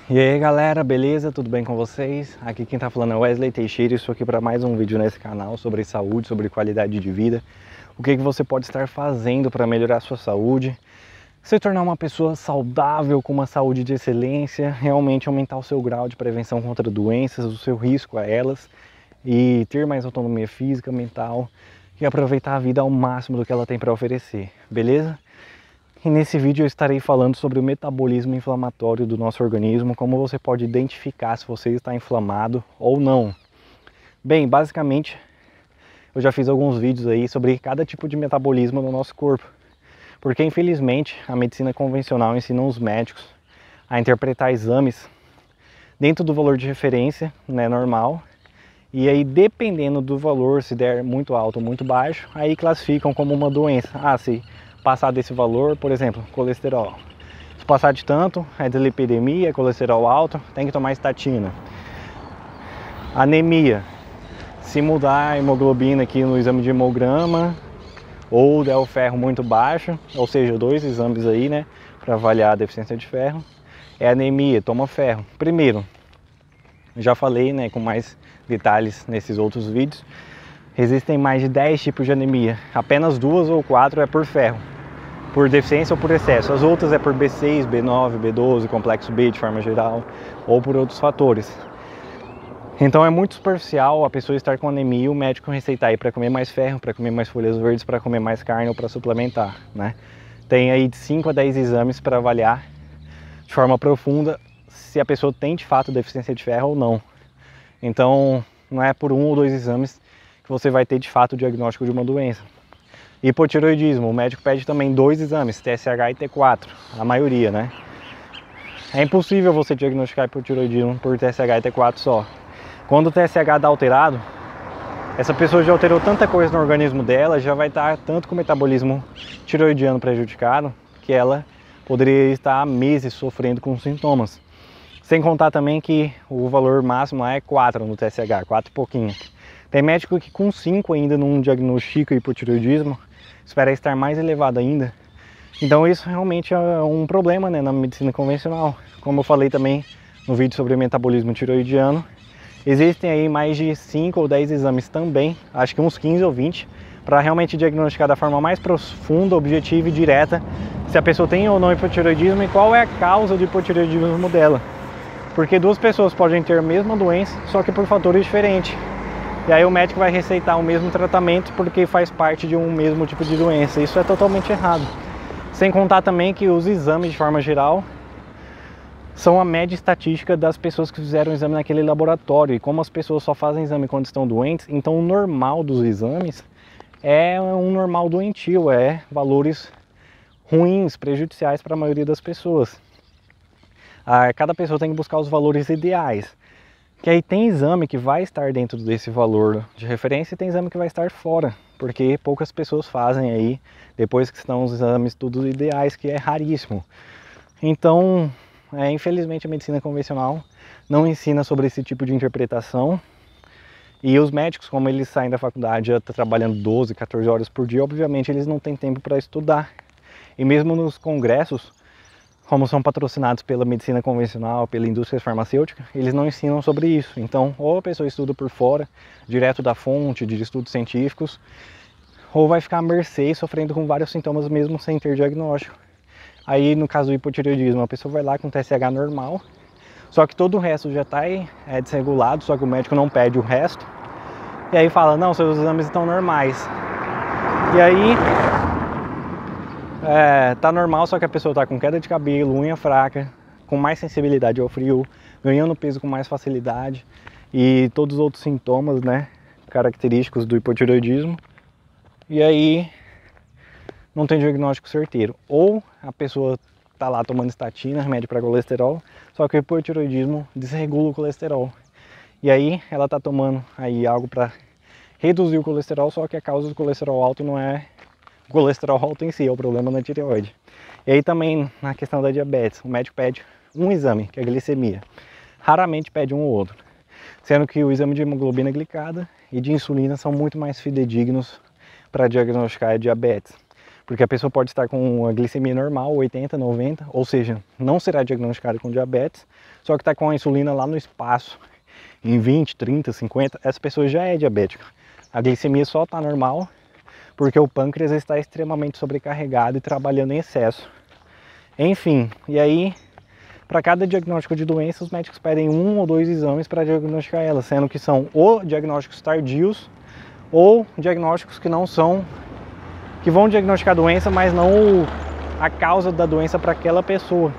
E aí galera, beleza? Tudo bem com vocês? Aqui quem tá falando é Wesley Teixeira e estou aqui para mais um vídeo nesse canal sobre saúde, sobre qualidade de vida. O que você pode estar fazendo para melhorar a sua saúde, se tornar uma pessoa saudável, com uma saúde de excelência, realmente aumentar o seu grau de prevenção contra doenças, o seu risco a elas e ter mais autonomia física, mental e aproveitar a vida ao máximo do que ela tem para oferecer, beleza? E nesse vídeo eu estarei falando sobre o metabolismo inflamatório do nosso organismo, como você pode identificar se você está inflamado ou não. Bem, basicamente eu já fiz alguns vídeos aí sobre cada tipo de metabolismo no nosso corpo, porque infelizmente a medicina convencional ensina os médicos a interpretar exames dentro do valor de referência, né, normal, e aí dependendo do valor, se der muito alto ou muito baixo, aí classificam como uma doença. Se passar desse valor, por exemplo, colesterol. Se passar de tanto, é dislipidemia, colesterol alto, tem que tomar estatina. Anemia. Se mudar a hemoglobina aqui no exame de hemograma, ou der o ferro muito baixo, ou seja, 2 exames aí, né, para avaliar a deficiência de ferro, é anemia, toma ferro. Primeiro, já falei, né, com mais detalhes nesses outros vídeos, existem mais de 10 tipos de anemia, apenas 2 ou 4 é por ferro, por deficiência ou por excesso. As outras é por B6, B9, B12, complexo B de forma geral, ou por outros fatores. Então é muito superficial a pessoa estar com anemia e o médico receitar aí para comer mais ferro, para comer mais folhas verdes, para comer mais carne ou para suplementar, né? Tem aí de 5 a 10 exames para avaliar de forma profunda se a pessoa tem de fato deficiência de ferro ou não. Então não é por 1 ou 2 exames que você vai ter de fato o diagnóstico de uma doença. Hipotireoidismo, o médico pede também 2 exames, TSH e T4, a maioria, né? É impossível você diagnosticar hipotireoidismo por TSH e T4 só. Quando o TSH dá alterado, essa pessoa já alterou tanta coisa no organismo dela, já vai estar tanto com o metabolismo tireoidiano prejudicado, que ela poderia estar há meses sofrendo com sintomas. Sem contar também que o valor máximo lá é 4 no TSH, 4 e pouquinho. Tem médico que com 5 ainda não diagnostica hipotireoidismo, espera estar mais elevado ainda. Então isso realmente é um problema, né, na medicina convencional. Como eu falei também no vídeo sobre o metabolismo tireoidiano, existem aí mais de 5 ou 10 exames também, acho que uns 15 ou 20, para realmente diagnosticar da forma mais profunda, objetiva e direta se a pessoa tem ou não hipotireoidismo e qual é a causa do hipotireoidismo dela. Porque 2 pessoas podem ter a mesma doença, só que por fatores diferentes. E aí o médico vai receitar o mesmo tratamento porque faz parte de um mesmo tipo de doença. Isso é totalmente errado. Sem contar também que os exames, de forma geral, são a média estatística das pessoas que fizeram o exame naquele laboratório. E como as pessoas só fazem exame quando estão doentes, então o normal dos exames é um normal doentio, é valores ruins, prejudiciais para a maioria das pessoas. Cada pessoa tem que buscar os valores ideais. Que aí tem exame que vai estar dentro desse valor de referência e tem exame que vai estar fora, porque poucas pessoas fazem aí, depois que estão os exames todos ideais, que é raríssimo. Então, infelizmente a medicina convencional não ensina sobre esse tipo de interpretação, e os médicos, como eles saem da faculdade já trabalhando 12, 14 horas por dia, obviamente eles não têm tempo para estudar. E mesmo nos congressos, como são patrocinados pela medicina convencional, pela indústria farmacêutica, eles não ensinam sobre isso. Então, ou a pessoa estuda por fora, direto da fonte, de estudos científicos, ou vai ficar à mercê sofrendo com vários sintomas mesmo sem ter diagnóstico. Aí, no caso do hipotireoidismo, a pessoa vai lá com TSH normal, só que todo o resto já está desregulado, só que o médico não pede o resto. E aí fala, não, seus exames estão normais. E aí tá normal, só que a pessoa tá com queda de cabelo, unha fraca, com mais sensibilidade ao frio, ganhando peso com mais facilidade e todos os outros sintomas, né, característicos do hipotireoidismo. E aí não tem diagnóstico certeiro. Ou a pessoa tá lá tomando estatina, remédio para colesterol, só que o hipotireoidismo desregula o colesterol. E aí ela tá tomando aí algo para reduzir o colesterol, só que a causa do colesterol alto não é o colesterol alto em si, é o problema na tireoide. E aí também na questão da diabetes, o médico pede um exame, que é a glicemia. Raramente pede um ou outro. Sendo que o exame de hemoglobina glicada e de insulina são muito mais fidedignos para diagnosticar a diabetes. porque a pessoa pode estar com a glicemia normal, 80, 90, ou seja, não será diagnosticada com diabetes, só que está com a insulina lá no espaço, em 20, 30, 50, essa pessoa já é diabética. A glicemia só está normal, porque o pâncreas está extremamente sobrecarregado e trabalhando em excesso. Enfim, e aí, para cada diagnóstico de doença, os médicos pedem 1 ou 2 exames para diagnosticar ela, sendo que são ou diagnósticos tardios, ou diagnósticos que não são, que vão diagnosticar a doença, mas não a causa da doença para aquela pessoa.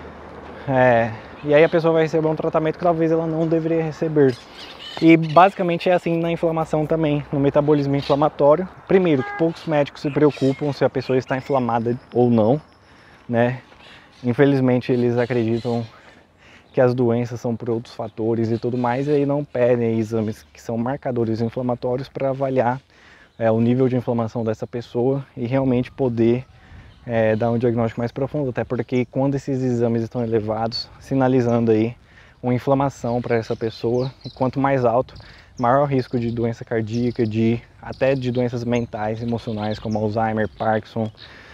E aí a pessoa vai receber um tratamento que talvez ela não deveria receber. E basicamente é assim na inflamação também, no metabolismo inflamatório. Primeiro, que poucos médicos se preocupam se a pessoa está inflamada ou não, né? Infelizmente eles acreditam que as doenças são por outros fatores e tudo mais, e aí não pedem exames que são marcadores inflamatórios para avaliar o nível de inflamação dessa pessoa e realmente poder dar um diagnóstico mais profundo, até porque quando esses exames estão elevados, sinalizando aí uma inflamação para essa pessoa, e quanto mais alto, maior risco de doença cardíaca, até de doenças mentais, emocionais, como Alzheimer, Parkinson,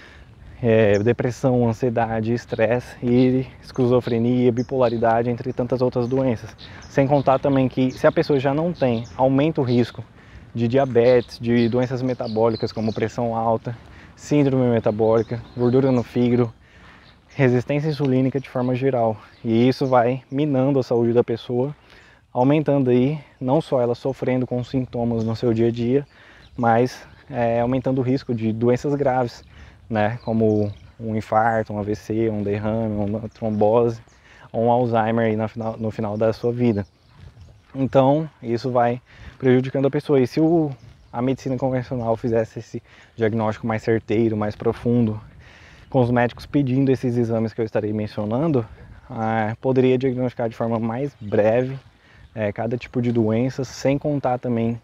depressão, ansiedade, estresse e esquizofrenia, bipolaridade, entre tantas outras doenças. Sem contar também que se a pessoa já não tem, aumenta o risco de diabetes, de doenças metabólicas como pressão alta, síndrome metabólica, gordura no fígado, resistência insulínica de forma geral. E isso vai minando a saúde da pessoa, aumentando aí, não só ela sofrendo com sintomas no seu dia a dia, mas aumentando o risco de doenças graves, né, como um infarto, um AVC, um derrame, uma trombose, ou um Alzheimer aí no final da sua vida. Então, isso vai prejudicando a pessoa. E se a medicina convencional fizesse esse diagnóstico mais certeiro, mais profundo, com os médicos pedindo esses exames que eu estarei mencionando, poderia diagnosticar de forma mais breve cada tipo de doença, sem contar também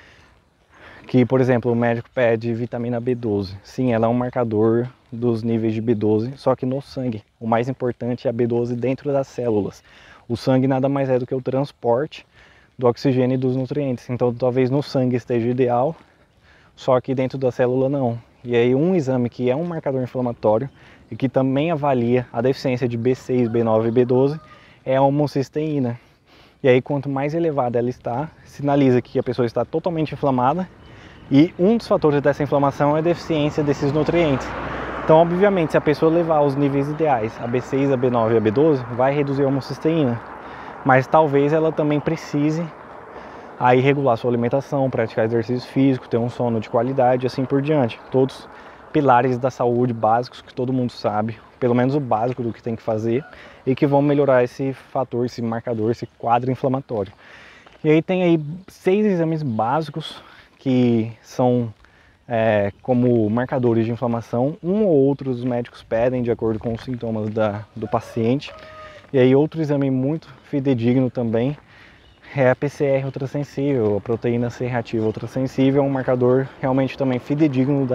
que, por exemplo, o médico pede vitamina B12. Sim, ela é um marcador dos níveis de B12, só que no sangue. O mais importante é a B12 dentro das células. O sangue nada mais é do que o transporte do oxigênio e dos nutrientes. Então, talvez no sangue esteja ideal, só que dentro da célula não. E aí um exame que é um marcador inflamatório e que também avalia a deficiência de B6, B9 e B12 é a homocisteína. E aí quanto mais elevada ela está, sinaliza que a pessoa está totalmente inflamada, e um dos fatores dessa inflamação é a deficiência desses nutrientes. Então, obviamente, se a pessoa levar os níveis ideais, a B6, a B9 e a B12, vai reduzir a homocisteína. Mas talvez ela também precise aí regular sua alimentação, praticar exercício físico, ter um sono de qualidade e assim por diante. Todos pilares da saúde básicos que todo mundo sabe, pelo menos o básico do que tem que fazer, e que vão melhorar esse fator, esse marcador, esse quadro inflamatório. E aí tem aí 6 exames básicos que são como marcadores de inflamação. Um ou outro os médicos pedem de acordo com os sintomas do paciente. E aí outro exame muito fidedigno também é a PCR ultrassensível, a proteína C reativa ultrassensível, é um marcador realmente também fidedigno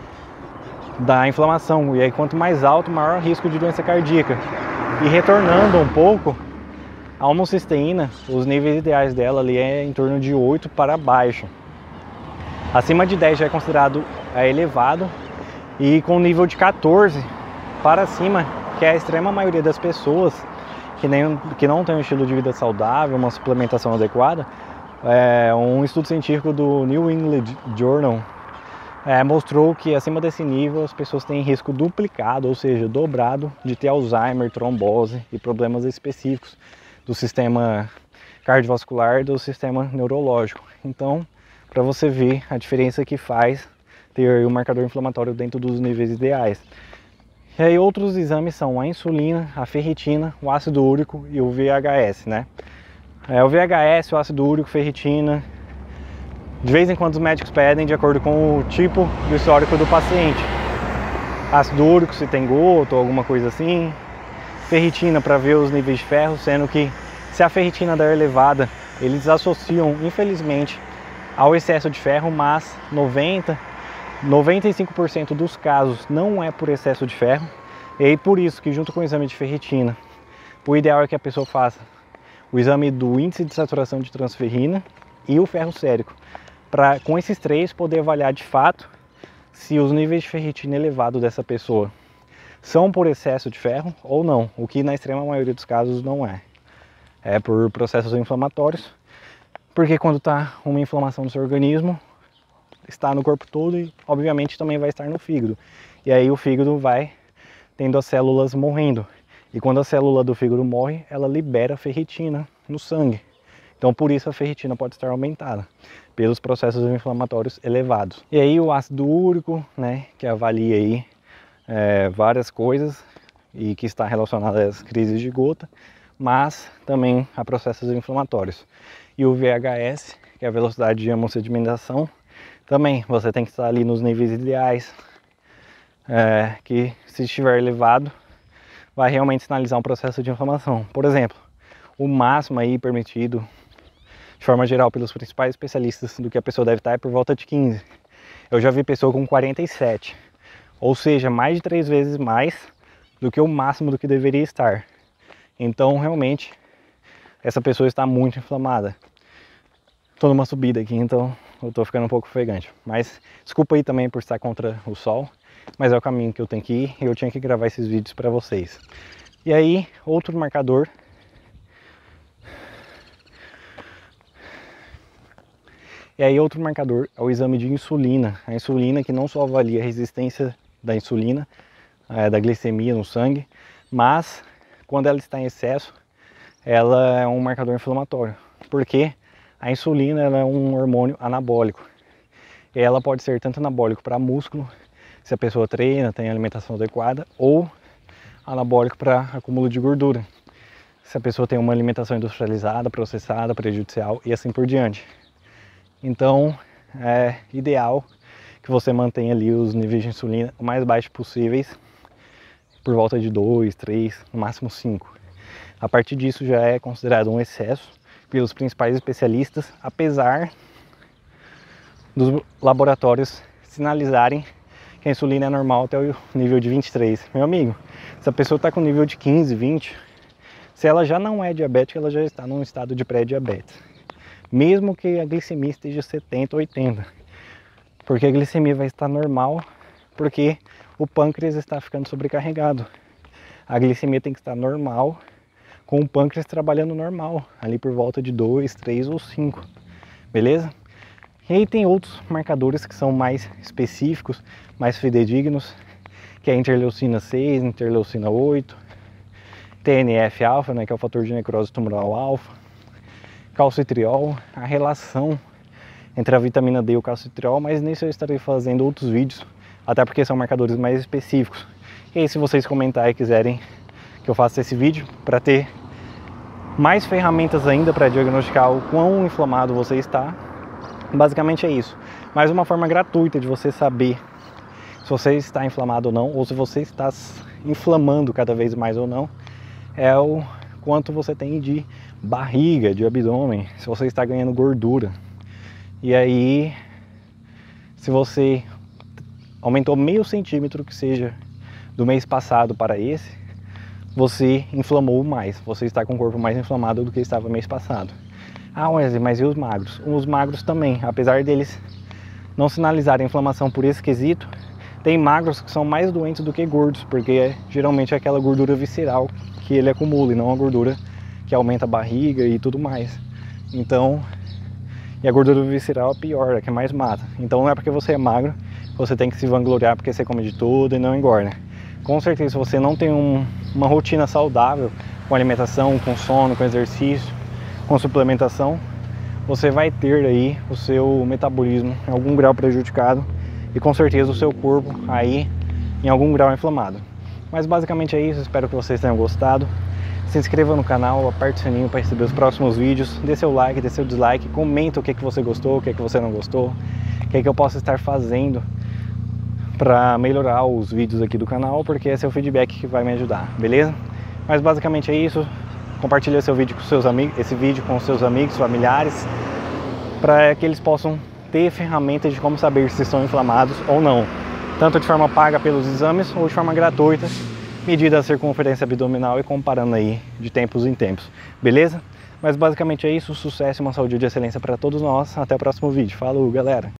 da inflamação. E aí quanto mais alto, maior risco de doença cardíaca. E retornando um pouco, a homocisteína, os níveis ideais dela ali é em torno de 8 para baixo. Acima de 10 já é considerado elevado, e com nível de 14 para cima, que é a extrema maioria das pessoas que não tem um estilo de vida saudável, uma suplementação adequada, um estudo científico do New England Journal mostrou que acima desse nível as pessoas têm risco duplicado, ou seja, dobrado, de ter Alzheimer, trombose e problemas específicos do sistema cardiovascular e do sistema neurológico. Então, para você ver a diferença que faz ter um marcador inflamatório dentro dos níveis ideais. E aí outros exames são a insulina, a ferritina, o ácido úrico e o VHS, né? O VHS, o ácido úrico, ferritina, de vez em quando os médicos pedem de acordo com o tipo do histórico do paciente. Ácido úrico, se tem gota ou alguma coisa assim. Ferritina para ver os níveis de ferro, sendo que se a ferritina der elevada, eles associam, infelizmente, ao excesso de ferro, mas 95% dos casos não é por excesso de ferro. E aí por isso que junto com o exame de ferritina, o ideal é que a pessoa faça o exame do índice de saturação de transferrina e o ferro sérico, para com esses três poder avaliar de fato se os níveis de ferritina elevados dessa pessoa são por excesso de ferro ou não, o que na extrema maioria dos casos não é. É por processos inflamatórios, porque quando está uma inflamação no seu organismo, está no corpo todo e obviamente também vai estar no fígado. E aí o fígado vai tendo as células morrendo. E quando a célula do fígado morre, ela libera ferritina no sangue. Então por isso a ferritina pode estar aumentada, pelos processos inflamatórios elevados. E aí o ácido úrico, né, que avalia aí várias coisas e que está relacionado às crises de gota, mas também a processos inflamatórios. E o VHS, que é a velocidade de hemossedimentação, também você tem que estar ali nos níveis ideais, que se estiver elevado, vai realmente sinalizar um processo de inflamação. Por exemplo, o máximo aí permitido, de forma geral, pelos principais especialistas do que a pessoa deve estar é por volta de 15. Eu já vi pessoa com 47, ou seja, mais de 3 vezes mais do que o máximo do que deveria estar. Então, realmente, essa pessoa está muito inflamada. Estou numa subida aqui, então eu estou ficando um pouco ofegante. Mas desculpa aí também por estar contra o sol, mas é o caminho que eu tenho que ir e eu tinha que gravar esses vídeos para vocês. E aí, outro marcador. É o exame de insulina. A insulina que não só avalia a resistência da insulina, da glicemia no sangue, mas quando ela está em excesso, ela é um marcador inflamatório. Porque a insulina ela é um hormônio anabólico. E ela pode ser tanto anabólico para músculo, se a pessoa treina, tem alimentação adequada, ou anabólico para acúmulo de gordura, se a pessoa tem uma alimentação industrializada, processada, prejudicial e assim por diante. Então é ideal que você mantenha ali os níveis de insulina o mais baixos possíveis, por volta de 2, 3, no máximo 5. A partir disso já é considerado um excesso pelos principais especialistas, apesar dos laboratórios sinalizarem que a insulina é normal até o nível de 23. Meu amigo, se a pessoa está com nível de 15, 20, se ela já não é diabética, ela já está num estado de pré-diabetes. Mesmo que a glicemia esteja 70, 80. Porque a glicemia vai estar normal, porque o pâncreas está ficando sobrecarregado. A glicemia tem que estar normal, com o pâncreas trabalhando normal, ali por volta de 2, 3 ou 5. Beleza? E aí tem outros marcadores que são mais específicos, mais fidedignos, que é a interleucina 6, interleucina 8, TNF-alfa, né, que é o fator de necrose tumoral alfa, calcitriol, a relação entre a vitamina D e o calcitriol, mas nisso eu estarei fazendo outros vídeos, até porque são marcadores mais específicos. E aí se vocês comentarem e quiserem que eu faça esse vídeo para ter mais ferramentas ainda para diagnosticar o quão inflamado você está, basicamente é isso. Mas uma forma gratuita de você saber se você está inflamado ou não, ou se você está inflamando cada vez mais ou não, é o quanto você tem de barriga, de abdômen, se você está ganhando gordura. E aí, se você aumentou meio centímetro que seja do mês passado para esse, você inflamou mais, você está com o corpo mais inflamado do que estava mês passado. Ah, Wesley, mas e os magros? Os magros também, apesar deles não sinalizarem inflamação por esse quesito, tem magros que são mais doentes do que gordos, porque geralmente é aquela gordura visceral que ele acumula e não a gordura que aumenta a barriga e tudo mais. Então, e a gordura visceral é pior, é que mais mata. Então não é porque você é magro, você tem que se vangloriar porque você come de tudo e não engorda. Com certeza, se você não tem uma rotina saudável, com alimentação, com sono, com exercício, com suplementação, você vai ter aí o seu metabolismo em algum grau prejudicado e com certeza o seu corpo aí em algum grau inflamado. Mas basicamente é isso, espero que vocês tenham gostado. Se inscreva no canal, aperte o sininho para receber os próximos vídeos, dê seu like, dê seu dislike, comenta o que você gostou, o que você não gostou, o que eu posso estar fazendo para melhorar os vídeos aqui do canal, porque esse é o feedback que vai me ajudar, beleza? Mas basicamente é isso. Compartilhe seu vídeo com seus amigos, esse vídeo com seus amigos, familiares, para que eles possam ter ferramentas de como saber se estão inflamados ou não, tanto de forma paga pelos exames ou de forma gratuita, medida a circunferência abdominal e comparando aí de tempos em tempos, beleza? Mas basicamente é isso, sucesso e uma saúde de excelência para todos nós. Até o próximo vídeo. Falou, galera!